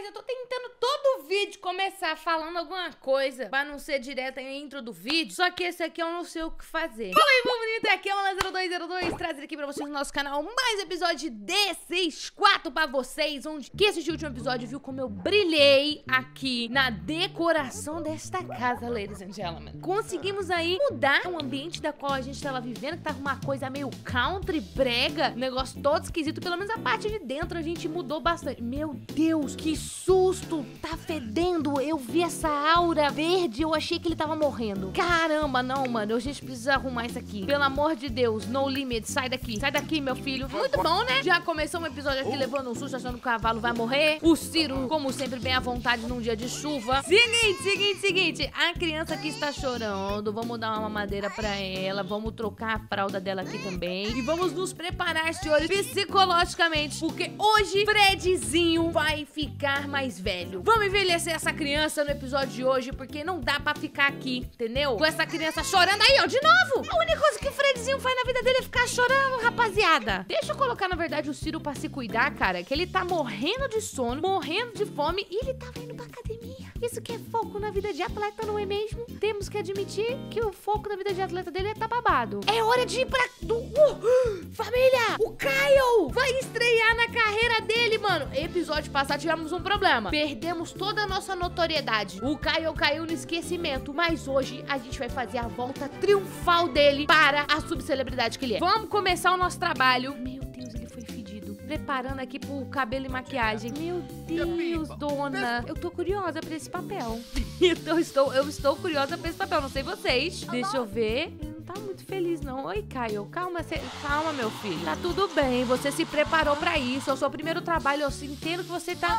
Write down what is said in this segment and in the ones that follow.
eu tô tentando todo o vídeo começar falando alguma coisa pra não ser direta em intro do vídeo. Só que esse aqui eu não sei o que fazer. Fala aí, meu bonito, aqui é o Ana0202, trazendo aqui pra vocês no nosso canal mais um episódio de D64 pra vocês, onde quem assistiu o último episódio viu como eu brilhei aqui na decoração desta casa, ladies and gentlemen. Conseguimos aí mudar o ambiente da qual a gente tava vivendo, que tava uma coisa meio country, brega, negócio todo esquisito. Pelo menos a parte de dentro a gente mudou bastante. Meu Deus, que susto! Tá fedendo! Eu vi essa aura verde, eu achei que ele tava morrendo. Caramba, não, mano, a gente precisa arrumar isso aqui. Pelo amor de Deus, no limit, sai daqui, meu filho. Muito bom, né? Já começou um episódio aqui levando um susto, achando que o cavalo vai morrer. O Ciro, como sempre, bem à vontade num dia de chuva. Seguinte, a criança aqui está chorando. Vamos dar uma mamadeira pra ela, vamos trocar a fralda dela aqui também. E vamos nos preparar, senhores, psicologicamente, porque hoje Fredzinho vai ficar mais velho. Vamos envelhecer essa criança no episódio de hoje, porque não dá pra ficar aqui, entendeu? Com essa criança chorando aí, ó, de novo. A única coisa que o Fredzinho faz na vida dele é ficar chorando, rapaziada. Deixa eu colocar, na verdade, o Ciro pra se cuidar, cara, que ele tá morrendo de sono, morrendo de fome e ele tava indo pra academia. Isso que é foco na vida de atleta, não é mesmo? Temos que admitir que o foco na vida de atleta dele é tá babado. É hora de ir pra... Família, o Kyle vai estrear na carreira dele, mano. Episódio passado tivemos um problema. Perdemos toda a nossa notoriedade. O Kyle caiu no esquecimento, mas hoje a gente vai fazer a volta triunfal dele para a subcelebridade que ele é. Vamos começar o nosso trabalho. Meu Deus, ele foi fedido. Preparando aqui pro cabelo e maquiagem. Meu Deus, dona. Eu tô curiosa pra esse papel. Eu estou curiosa pra esse papel. Não sei vocês. Deixa eu ver. Ele não tá muito feliz, não. Oi, Kyle. Calma, meu filho. Tá tudo bem. Você se preparou pra isso. É o seu primeiro trabalho. Eu entendo que você tá...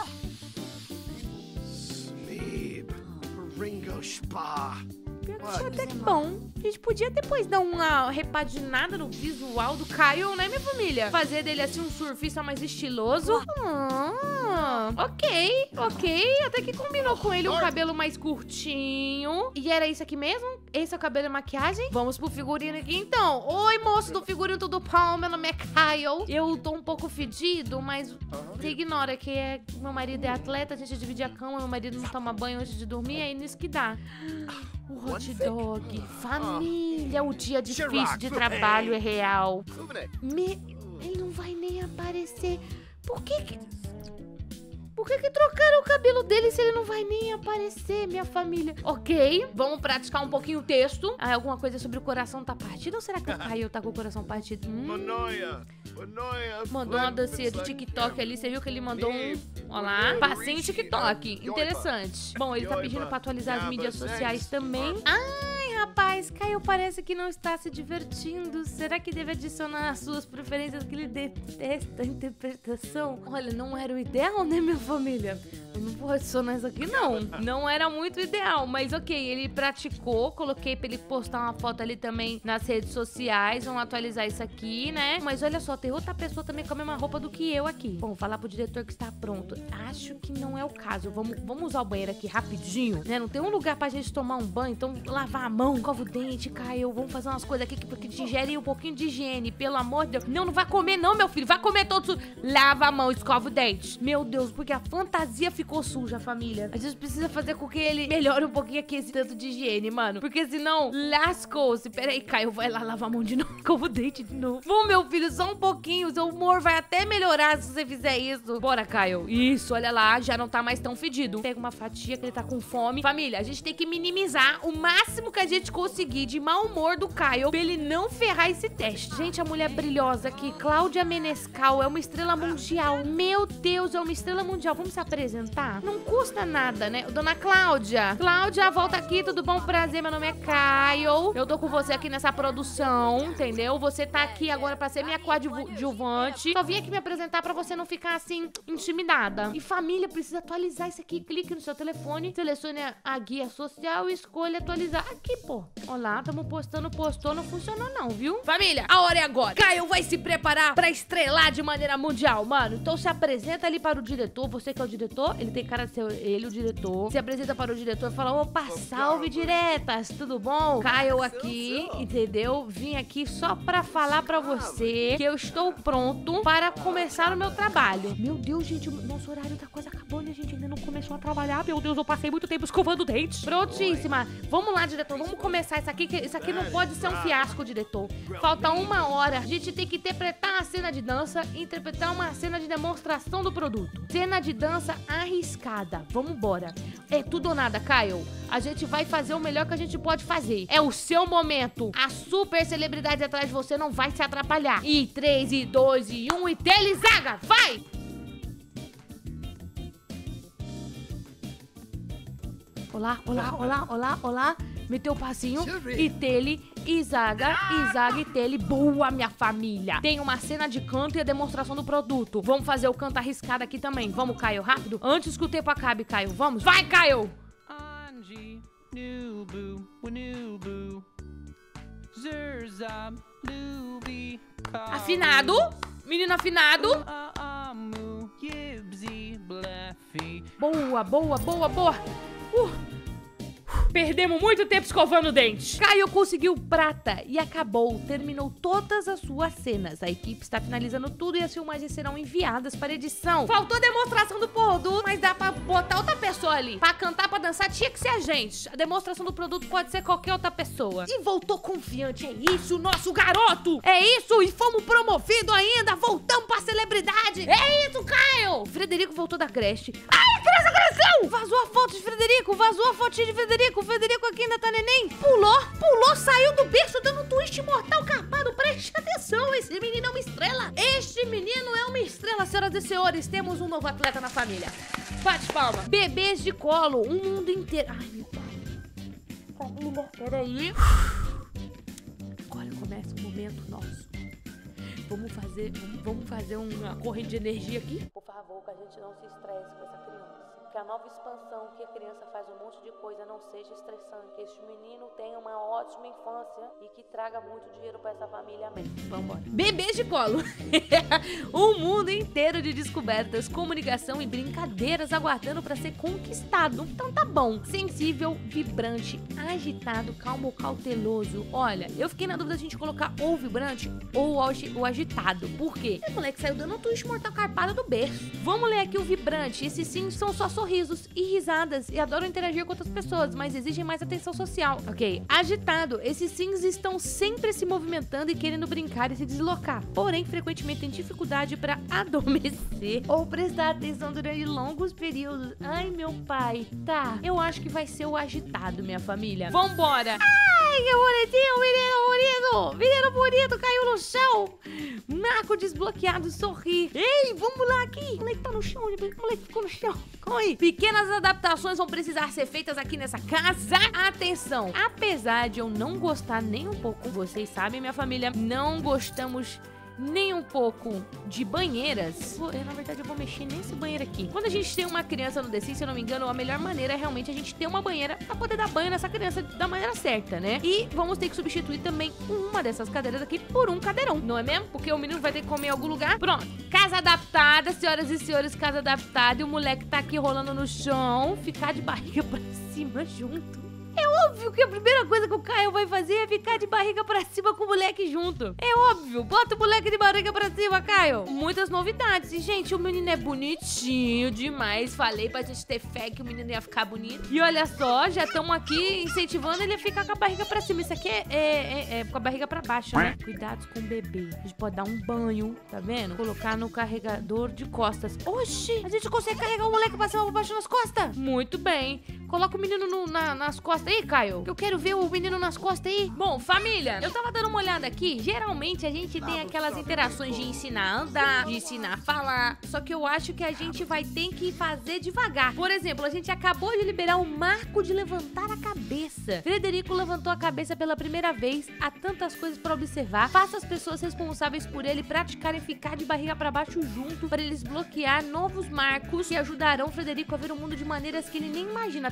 Sleep. Ringo Spa. Até que bom. A gente podia depois dar uma repaginada no visual do Kyle, né, minha família? Fazer dele assim um surfista mais estiloso. Ok. Até que combinou com ele um cabelo mais curtinho. E era isso aqui mesmo? Esse é o cabelo e maquiagem? Vamos pro figurino aqui, então. Oi, moço do figurino, tudo bom? Meu nome é Kyle. Eu tô um pouco fedido, mas você ignora que meu marido é atleta, a gente divide a cama, meu marido não toma banho antes de dormir, é nisso que dá. O hot dog, família, o dia difícil de trabalho é real. Ele não vai nem aparecer. Por que trocaram o cabelo dele se ele não vai nem aparecer, minha família? Ok, vamos praticar um pouquinho o texto. Alguma coisa sobre o coração tá partido ou será que o Caio tá com o coração partido? Mandou uma dancinha de TikTok ali, você viu que ele mandou um... Ó lá, passinho TikTok, interessante. Bom, ele tá pedindo pra atualizar as mídias sociais também. Ai, rapaz, Caio parece que não está se divertindo. Será que deve adicionar as suas preferências que ele detesta a interpretação? Olha, não era o ideal, né, minha família? Eu não vou adicionar isso aqui, não. Não era muito ideal, mas ok, ele praticou. Coloquei pra ele postar uma foto ali também nas redes sociais. Vamos atualizar isso aqui, né? Mas olha só, tem outra pessoa também com a mesma roupa do que eu aqui. Bom, falar pro diretor que está pronto. Acho que não é o caso. Vamos usar o banheiro aqui rapidinho, né? Não tem um lugar pra gente tomar um banho, então lavar a mão, escova o dente, Caio. Vamos fazer umas coisas aqui que te gerem um pouquinho de higiene, pelo amor de Deus. Não vai comer não, meu filho. Vai comer todo. Lava a mão, escova o dente. Meu Deus, porque a fantasia ficou suja, família. A gente precisa fazer com que ele melhore um pouquinho aqui esse tanto de higiene, mano. Porque senão, lascou-se. Pera aí, Caio, vai lá lavar a mão de novo. Escova o dente de novo. Bom, meu filho, só um pouquinho. O seu humor vai até melhorar se você fizer isso. Bora, Caio. Isso, olha lá, já não tá mais tão fedido. Pega uma fatia que ele tá com fome. Família, a gente tem que minimizar o máximo que a gente conseguir de mau humor do Kyle pra ele não ferrar esse teste. Gente, a mulher brilhosa aqui, Cláudia Menescal, é uma estrela mundial. Meu Deus, é uma estrela mundial. Vamos se apresentar? Não custa nada, né? Dona Cláudia. Cláudia, volta aqui, tudo bom? Prazer, meu nome é Kyle. Eu tô com você aqui nessa produção, entendeu? Você tá aqui agora pra ser minha coadjuvante. Só vim aqui me apresentar pra você não ficar assim, intimidada. E família, precisa atualizar isso aqui. Clique no seu telefone, selecione a guia social e escolha atualizar. Aqui, pô. Olá, tamo postando, postou, não funcionou não, viu? Família, a hora é agora. Caio vai se preparar pra estrelar de maneira mundial, mano. Então se apresenta ali para o diretor, você que é o diretor. ele tem cara de ser ele, o diretor. Se apresenta para o diretor e fala, opa, salve diretas, tudo bom? Kyle aqui, entendeu? Vim aqui só pra falar pra você que eu estou pronto para começar o meu trabalho. Meu Deus, gente, o nosso horário tá quase acabando e a gente ainda não começou a trabalhar. Meu Deus, eu passei muito tempo escovando dentes. Prontíssima. Vamos lá, diretor, vamos começar isso aqui, que isso aqui não pode ser um fiasco, diretor. Falta 1 hora. A gente tem que interpretar a cena de dança e interpretar uma cena de demonstração do produto. Cena de dança arriscada. Vamos embora. É tudo ou nada, Kyle. A gente vai fazer o melhor que a gente pode fazer. É o seu momento. A super celebridade atrás de você não vai se atrapalhar. E 3, e 2, e 1, e Telezaga, vai! Olá, olá, olá, olá, olá. Meteu o passinho. E Tele, e Zaga, e Tele. Boa, minha família. Tem uma cena de canto e a demonstração do produto. Vamos fazer o canto arriscado aqui também. Vamos, Kyle, rápido. Antes que o tempo acabe, Kyle. Vamos. Vai, Kyle! Angie, Nubu, Wanubu, Zurzab, Luby, Afinado. Menino afinado. Amu, Gibsy, Bleffy. Boa, boa, boa, boa. Perdemos muito tempo escovando dentes. Caio conseguiu prata e acabou. Terminou todas as suas cenas. A equipe está finalizando tudo e as filmagens serão enviadas para edição. Faltou demonstração do produto, mas dá pra botar outra pessoa ali. Pra cantar, pra dançar, tinha que ser a gente. A demonstração do produto pode ser qualquer outra pessoa. E voltou confiante. É isso, nosso garoto. É isso, e fomos promovidos ainda. Voltamos pra celebridade. É isso, Caio. Frederico voltou da creche. Ai, a criança cresceu. Vazou a foto de Frederico. Vazou a fotinha de Frederico. O Frederico aqui ainda tá neném. Pulou, saiu do berço dando um twist mortal carpado. Preste atenção, esse menino é uma estrela. Este menino é uma estrela, senhoras e senhores. Temos um novo atleta na família. Bate palma. Bebês de colo, um mundo inteiro. Ai, meu pai. Família, peraí. Agora começa o momento nosso. Vamos fazer uma corrente de energia aqui? Por favor, que a gente não se estresse com essa criança. Que a nova expansão, que a criança faz um monte de coisa, não seja estressante. Que este menino tenha uma ótima infância e que traga muito dinheiro pra essa família. Amém. Vambora. Bebês de colo. Um mundo inteiro de descobertas, comunicação e brincadeiras aguardando pra ser conquistado. Então tá bom. Sensível, vibrante, agitado, calmo ou cauteloso. Olha, eu fiquei na dúvida de a gente colocar ou vibrante ou o agitado. Por quê? Esse moleque saiu dando um twist mortal carpada do berço. Vamos ler aqui o vibrante. Esses sim são só sorrisos e risadas e adoram interagir com outras pessoas, mas exigem mais atenção social. Ok. Agitado. Esses sims estão sempre se movimentando e querendo brincar e se deslocar. Porém, frequentemente têm dificuldade para adormecer ou prestar atenção durante longos períodos. Ai, meu pai. Tá. Eu acho que vai ser o agitado, minha família. Vambora. Ai, que bonitinho, menino bonito. Menino bonito, caiu no chão. Naco desbloqueado, sorri. Ei, vamos lá aqui. O moleque tá no chão, o moleque ficou no chão. Corre. Pequenas adaptações vão precisar ser feitas aqui nessa casa. Atenção, apesar de eu não gostar nem um pouco, vocês sabem, minha família, não gostamos nem um pouco de banheiras. Na verdade, eu vou mexer nesse banheiro aqui. Quando a gente tem uma criança no The Sims, se eu não me engano, a melhor maneira é realmente a gente ter uma banheira pra poder dar banho nessa criança da maneira certa, né? E vamos ter que substituir também uma dessas cadeiras aqui por um cadeirão, não é mesmo? Porque o menino vai ter que comer em algum lugar. Pronto. Casa adaptada, senhoras e senhores, casa adaptada. E o moleque tá aqui rolando no chão, ficar de barriga pra cima junto. É óbvio que a primeira coisa que o Caio vai fazer é ficar de barriga pra cima com o moleque junto. É óbvio. Bota o moleque de barriga pra cima, Caio. Muitas novidades. E, gente, o menino é bonitinho demais. Falei pra gente ter fé que o menino ia ficar bonito. E olha só, já estamos aqui incentivando ele a ficar com a barriga pra cima. Isso aqui é com a barriga pra baixo, né? Cuidados com o bebê. A gente pode dar um banho, tá vendo? Colocar no carregador de costas. Oxi! A gente consegue carregar o moleque pra cima ou pra baixo nas costas? Muito bem. Coloca o menino nas costas aí, Caio. Eu quero ver o menino nas costas aí. Bom, família, eu tava dando uma olhada aqui. Geralmente a gente tem aquelas interações de ensinar a andar, de ensinar a falar. Só que eu acho que a gente vai ter que fazer devagar. Por exemplo, a gente acabou de liberar o marco de levantar a cabeça. Frederico levantou a cabeça pela primeira vez. Há tantas coisas pra observar. Faça as pessoas responsáveis por ele praticarem ficar de barriga pra baixo junto para eles bloquear novos marcos que ajudarão o Frederico a ver o mundo de maneiras que ele nem imagina.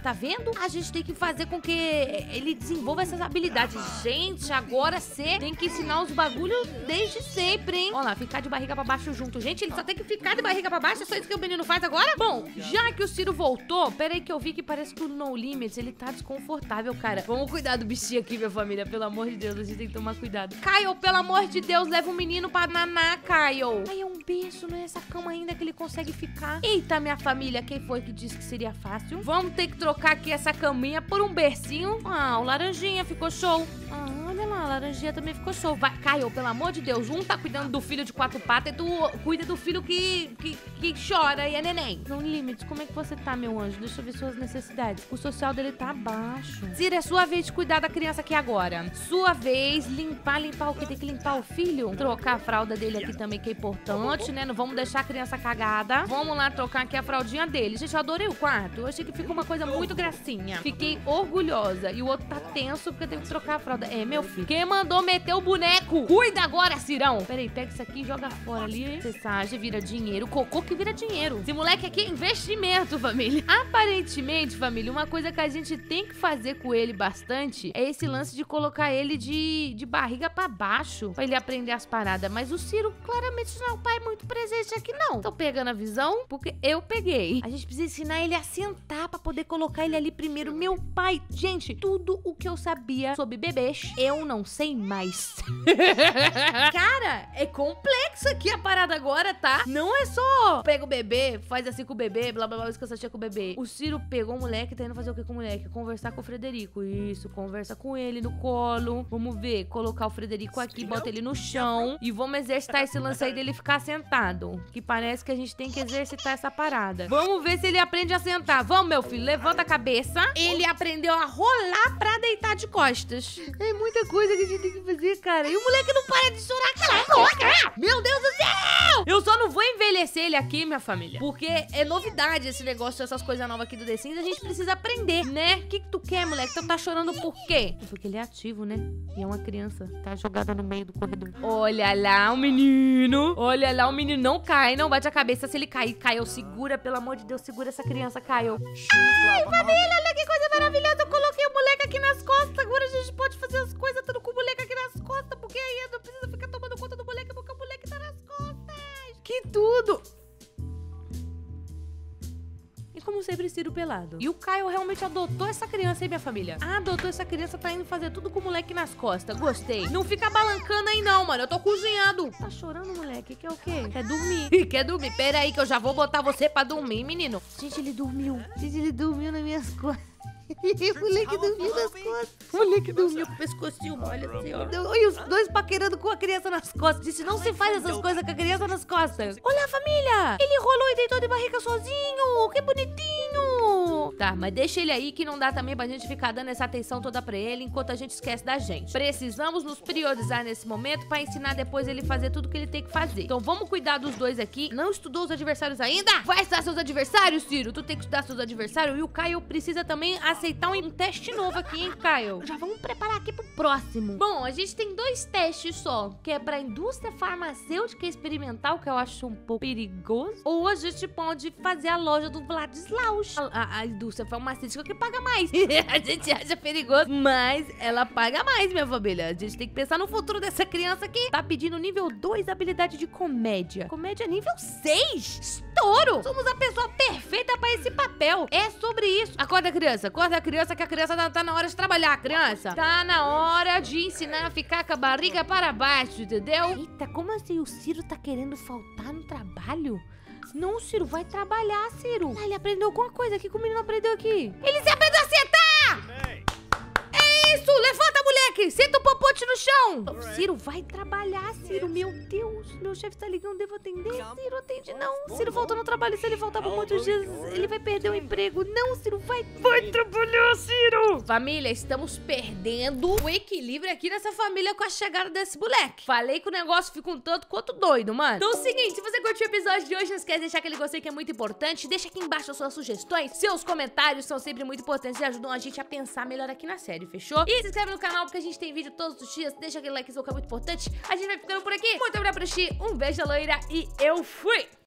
tá vendo? A gente tem que fazer com que ele desenvolva essas habilidades. Gente, agora você tem que ensinar os bagulhos desde sempre, hein? Olha lá, ficar de barriga pra baixo junto. Gente, ele só tem que ficar de barriga pra baixo, é só isso que o menino faz agora? Bom, já que o Ciro voltou, peraí que eu vi que parece que o No Limits, ele tá desconfortável, cara. Vamos cuidar do bichinho aqui, minha família, pelo amor de Deus, a gente tem que tomar cuidado. Kyle, pelo amor de Deus, leva o menino pra naná, Kyle. Ai, é um berço, não é essa cama ainda que ele consegue ficar. Eita, minha família, quem foi que disse que seria fácil? Vamos ter que trocar aqui essa caminha por um bercinho. Ah, o laranjinha ficou show. Ah, olha lá, a laranjinha também ficou show. Vai, Kyle, pelo amor de Deus, um tá cuidando do filho de 4 patas e tu cuida do filho que chora e é neném. No Limits, como é que você tá, meu anjo? Deixa eu ver suas necessidades. O social dele tá abaixo. Cira, é sua vez de cuidar da criança aqui agora. Sua vez, limpar o quê? Tem que limpar o filho? Trocar a fralda dele aqui também, que é importante, né? Não vamos deixar a criança cagada. Vamos lá trocar aqui a fraldinha dele. Gente, eu adorei o quarto. Eu achei que ficou uma coisa muito gracinha. Fiquei orgulhosa. E o outro tá tenso porque teve que trocar a fralda. É, meu filho. Quem mandou meter o boneco? Cuida agora, Cirão. Peraí, pega isso aqui e joga fora ali. Cessagem vira dinheiro. Cocô que vira dinheiro. Esse moleque aqui é investimento, família. Aparentemente, família, uma coisa que a gente tem que fazer com ele bastante é esse lance de colocar ele de barriga pra baixo, pra ele aprender as paradas. Mas o Ciro claramente não é um pai muito presente aqui, não. Tô pegando a visão? Porque eu peguei. A gente precisa ensinar ele a sentar pra poder colocar ele ali primeiro. Meu pai, gente, tudo o que eu sabia sobre bebês, eu não sei mais. Cara, é complexo aqui a parada agora, tá? Não é só pega o bebê, faz assim com o bebê, blá blá blá, esquece com o bebê. O Ciro pegou o moleque e tá indo fazer o que com o moleque? Conversar com o Frederico. Isso, conversa com ele no colo. Vamos ver, colocar o Frederico aqui, bota ele no chão e vamos exercitar esse lance aí dele ficar sentado. Que parece que a gente tem que exercitar essa parada. Vamos ver se ele aprende a sentar. Vamos, meu filho, levanta a cabeça. Ele aprendeu a rolar pra deitar de costas. É muita coisa que a gente tem que fazer, cara. E o moleque não para de chorar, cara. Meu Deus do céu! Eu só não vou envelhecer ele aqui, minha família, porque é novidade esse negócio, essas coisas novas aqui do The Sims. A gente precisa aprender, né? O que tu quer, moleque? Tu tá chorando por quê? Porque ele é ativo, né? E é uma criança. Tá jogada no meio do corredor. Olha lá o menino. Olha lá o menino. Não cai, não bate a cabeça. Se ele cair, Caio, segura, pelo amor de Deus, segura essa criança, Caio. Ai, família, olha que coisa maravilhosa. Eu coloquei o moleque aqui nas costas. Agora a gente pode fazer as coisas tudo com o moleque aqui nas costas, porque aí não precisa ficar tomando conta do moleque, porque o moleque tá nas costas. Que tudo! E como sempre, Ciro pelado. E o Caio realmente adotou essa criança, hein, minha família? Adotou essa criança, tá indo fazer tudo com o moleque nas costas. Gostei. Não fica balancando aí não, mano. Eu tô cozinhando. Tá chorando, moleque? Quer o quê? Quer dormir? Quer dormir? Pera aí que eu já vou botar você pra dormir, menino. Gente, ele dormiu. Gente, ele dormiu nas minhas costas. O moleque dormiu nas costas. O moleque dormiu com o pescocinho, olha assim, ó. E os dois paquerando com a criança nas costas. Disse, não se faz essas coisas com a criança nas costas. Olha, família. Ele rolou e deitou de barriga sozinho. Que bonitinho. Tá, mas deixa ele aí que não dá também pra gente ficar dando essa atenção toda pra ele enquanto a gente esquece da gente. Precisamos nos priorizar nesse momento pra ensinar depois ele fazer tudo que ele tem que fazer. Então vamos cuidar dos dois aqui. Não estudou os adversários ainda? Vai estudar seus adversários, Ciro. Tu tem que estudar seus adversários. E o Caio precisa também aceitar um teste novo aqui, hein, Caio? Já vamos preparar aqui pro próximo. Bom, a gente tem 2 testes só, que é pra indústria farmacêutica experimental, que eu acho um pouco perigoso. Ou a gente pode fazer a loja do Vladislaus. A indústria farmacêutica que paga mais. A gente acha perigoso, mas ela paga mais, minha família. A gente tem que pensar no futuro dessa criança aqui. Tá pedindo nível 2 habilidade de comédia. Comédia nível 6. Estouro! Somos a pessoa perfeita pra esse papel. É sobre isso. Acorda, criança. Acorda, criança, que a criança tá na hora de trabalhar, criança. Tá na hora de ensinar a ficar com a barriga para baixo, entendeu? Eita, como assim? O Ciro tá querendo faltar no trabalho? Não, Ciro, vai trabalhar, Ciro. Ah, ele aprendeu alguma coisa. O que o menino aprendeu aqui? Ele se aprendeu a sentar! É isso! Levanta, moleque! Senta o popote no chão! Ciro, vai trabalhar, Ciro. Meu Deus, meu chefe tá ligando, devo atender? Ciro, atende não. Ciro voltou no trabalho. Se ele voltar por muitos dias, ele vai perder o emprego. Não, Ciro, vai trabalhar, Ciro! Família, estamos perdendo o equilíbrio aqui nessa família com a chegada desse moleque. Falei que o negócio fica um tanto quanto doido, mano. Então é o seguinte, se você curtiu o episódio de hoje, não esquece de deixar aquele gostei que é muito importante. Deixa aqui embaixo as suas sugestões. Seus comentários são sempre muito importantes e ajudam a gente a pensar melhor aqui na série, fechou? E se inscreve no canal porque a gente tem vídeo todos os dias. Deixa aquele like que é muito importante. A gente vai ficando por aqui. Muito obrigada por assistir. Um beijo, loira, e eu fui!